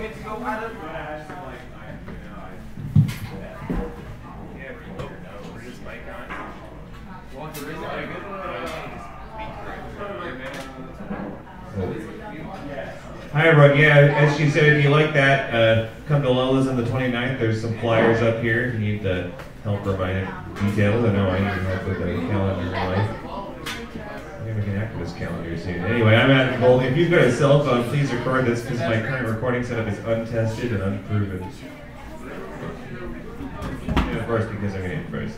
Hi everyone, yeah, as she said, if you like that, come to Lola's on the 29th. There's some flyers up here if you need the help reminding details. I know I need help with the calendar in life. Maybe we can activist calendar soon. Anyway, I'm Adam Goldie. If you've got a cell phone, please record this because my current recording setup is untested and unproven. And of course, because I'm going to improvise.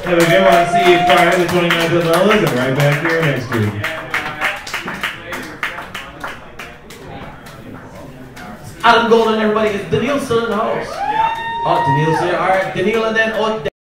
Have a good one. See you Friday the 29th at Lola's and right back here next week. Adam Golden, everybody. Is Daniil still in the house? Oh, Daniil's here. All right, Daniil, and then